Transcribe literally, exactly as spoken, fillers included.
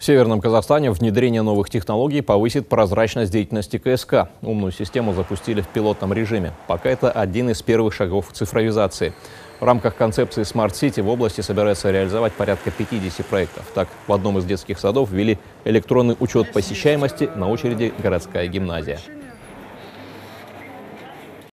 В Северном Казахстане внедрение новых технологий повысит прозрачность деятельности КСК. Умную систему запустили в пилотном режиме. Пока это один из первых шагов цифровизации. В рамках концепции Smart City в области собираются реализовать порядка пятидесяти проектов. Так, в одном из детских садов ввели электронный учет посещаемости, на очереди городская гимназия.